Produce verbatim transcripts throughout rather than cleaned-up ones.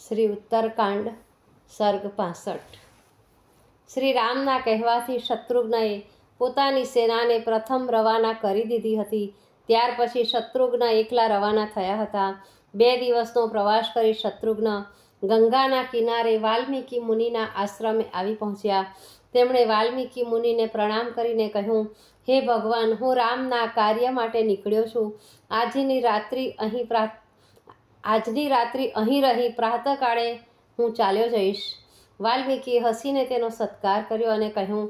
શ્રી ઉત્તરકાંડ સર્ગ પાસઠ। શ્રી રામના કહેવાથી શત્રુઘ્નએ પોતાની સેનાને પ્રથમ રવાના કરી દીધી હતી। ત્યાર પછી શત્રુઘ્ન એકલા રવાના થયા હતા। બે દિવસનો પ્રવાસ કરી શત્રુઘ્ન ગંગાના કિનારે વાલ્મીકી મુનિના આશ્રમે આવી પહોંચ્યા। તેમણે વાલ્મીકી મુનિને પ્રણામ કરીને કહ્યું, હે ભગવાન, હું રામના કાર્ય માટે નીકળ્યો છું। આજની રાત્રિ અહીં પ્રા આજની રાત્રિ અહીં રહી પ્રાતઃકાળે હું ચાલ્યો જઈશ। વાલ્મીકીએ હસીને તેનો સત્કાર કર્યો અને કહ્યું,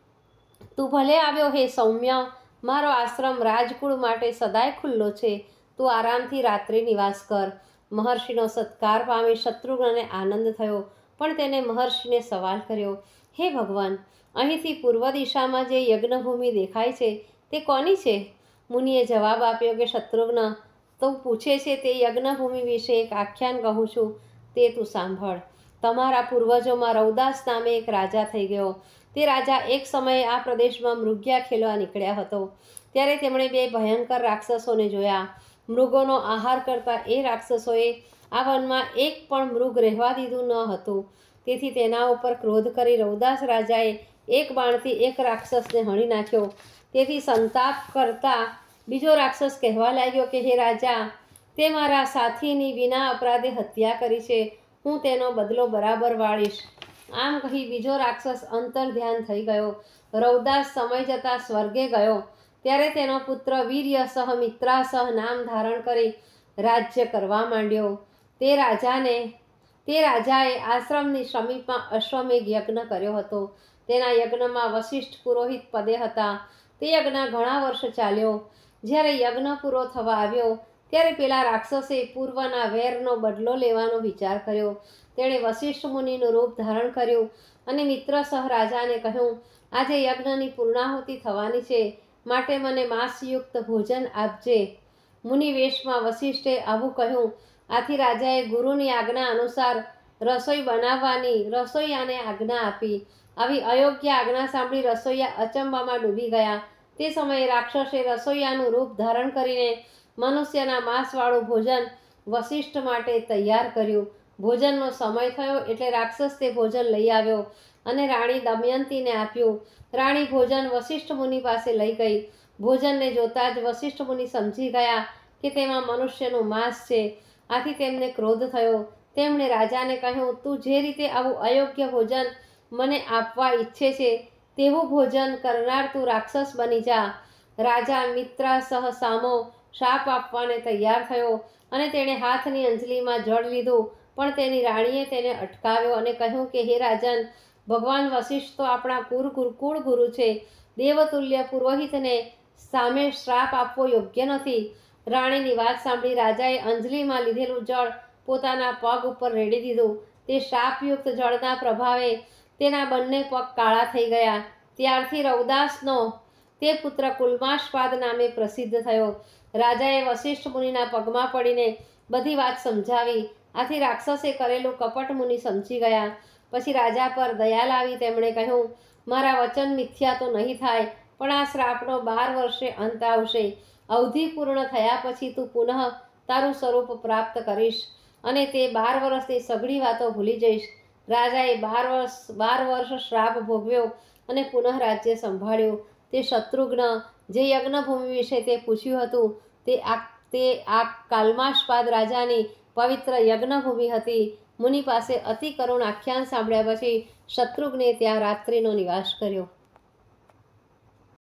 તું ભલે આવ્યો હે સૌમ્ય। મારો આશ્રમ રાજકુળ માટે સદાય ખુલ્લો છે। તું આરામથી રાત્રિ નિવાસ કર। મહર્ષિનો સત્કાર પામી શત્રુઘ્નને આનંદ થયો, પણ તેને મહર્ષિને સવાલ કર્યો, હે ભગવાન, અહીંથી પૂર્વ દિશામાં જે યજ્ઞભૂમિ દેખાય છે તે કોની છે? મુનિએ જવાબ આપ્યો કે શત્રુઘ્ન, તું પૂછે છે તે યજ્ઞભૂમિ વિશે એક આખ્યાન કહું છું, તે તું સાંભળ। તમારા પૂર્વજોમાં રૌદાસ નામે એક રાજા થઈ ગયો। તે રાજા એક સમયે આ પ્રદેશમાં મૃગ્યા ખેલવા નીકળ્યા હતો। ત્યારે તેમણે બે ભયંકર રાક્ષસોને જોયા। મૃગોનો આહાર કરતા એ રાક્ષસોએ આ વનમાં એક પણ મૃગ રહેવા દીધું ન હતું। તેથી તેના ઉપર ક્રોધ કરી રૌદાસ રાજાએ એક બાણથી એક રાક્ષસને હણી નાખ્યો। તેથી સંતાપ કરતા બીજો રાક્ષસ કહેવા લાગ્યો કે હે રાજા, તે મારા સાથીની વિના અપરાધે હત્યા કરી છે। હું તેનો બદલો બરાબર વાળીશ। આમ કહી બીજો રાક્ષસ અંતર ધ્યાન થઈ ગયો। રૌદાસ સમય જતાં સ્વર્ગે ગયો ત્યારે તેનો પુત્ર વીર્યસહ મિત્રાસહ નામ ધારણ કરી રાજ્ય કરવા માંડ્યો। તે રાજાને તે રાજાએ આશ્રમની સમીપમાં અશ્વમેઘ યજ્ઞ કર્યો હતો। તેના યજ્ઞમાં વશિષ્ઠ પુરોહિત પદે હતા। તે યજ્ઞ ઘણા વર્ષ ચાલ્યો। જ્યારે યજ્ઞ પૂરો થવા આવ્યો ત્યારે પેલા રાક્ષસે પૂર્વના વેરનો બદલો લેવાનો વિચાર કર્યો। તેણે વશિષ્ઠ મુનિનું રૂપ ધારણ કર્યું અને મિત્રસહ રાજાને કહ્યું, આજે યજ્ઞની પૂર્ણાહુતિ થવાની છે, માટે મને માંસયુક્ત ભોજન આપજે। મુનિ વેશમાં વશિષ્ઠે આવું કહ્યું। આથી રાજાએ ગુરુની આજ્ઞા અનુસાર રસોઈ બનાવવાની રસોઈયાને આજ્ઞા આપી। આવી અયોગ્ય આજ્ઞા સાંભળી રસોઈયા અચંબામાં ડૂબી ગયા। તે સમયે રાક્ષસે રસોઈયાનું રૂપ ધારણ કરીને મનુષ્યના માંસવાળું ભોજન વશિષ્ઠ માટે તૈયાર કર્યું। ભોજનનો સમય થયો એટલે રાક્ષસ તે ભોજન લઈ આવ્યો અને રાણી દમયંતીને આપ્યું। રાણી ભોજન વશિષ્ઠ મુનિ પાસે લઈ ગઈ। ભોજનને જોતા જ વશિષ્ઠ મુનિ સમજી ગયા કે તેમાં મનુષ્યનું માંસ છે। આથી તેમને ક્રોધ થયો। તેમણે રાજાને કહ્યું, તું જે રીતે આવું અયોગ્ય ભોજન મને આપવા ઈચ્છે છે તેવું ભોજન કરનાર તું રાક્ષસ બની જા। રાજા મિત્રાસહ સામો શાપ આપવાને તૈયાર થયો અને તેણે હાથની અંજલીમાં જળ લીધું, પણ તેની રાણીએ તેને અટકાવ્યો અને કહ્યું કે હે રાજન, ભગવાન વશિષ્ઠ તો આપણા કુર કુળ ગુરુ છે। દેવતુલ્ય પુરોહિતને સામે શ્રાપ આપવો યોગ્ય નથી। રાણીની વાત સાંભળી રાજાએ અંજલીમાં લીધેલું જળ પોતાના પગ ઉપર રેડી દીધું। તે શાપયુક્ત જળના પ્રભાવે તેના બંને પગ કાળા થઈ ગયા। ત્યારથી રૌદાસનો તે પુત્ર કુલ્માશપાદ નામે પ્રસિદ્ધ થયો। રાજાએ વશિષ્ઠ મુનિના પગમાં પડીને બધી વાત સમજાવી। આથી રાક્ષસે કરેલું કપટ મુનિ સમજી ગયા। પછી રાજા પર દયા લાવી તેમણે કહ્યું, મારા વચન મિથ્યા તો નહીં થાય, પણ આ શ્રાપનો બાર વર્ષે અંત આવશે। અવધિ પૂર્ણ થયા પછી તું પુનઃ તારું સ્વરૂપ પ્રાપ્ત કરીશ અને તે બાર વર્ષની સઘળી વાતો ભૂલી જઈશ। રાજાએ બાર વર્ષ બાર વર્ષ શ્રાપ ભોગવ્યો અને પુનઃ રાજ્ય સંભાળ્યું। તે શત્રુઘ્ન જે યજ્ઞભૂમિ વિશે તે પૂછ્યું હતું તે આ તે આ કાલ્માશપાદ રાજાની પવિત્ર યજ્ઞભૂમિ હતી। મુનિ પાસે અતિ કરુણ આખ્યાન સાંભળ્યા પછી શત્રુઘ્ને ત્યાં રાત્રિનો નિવાસ કર્યો।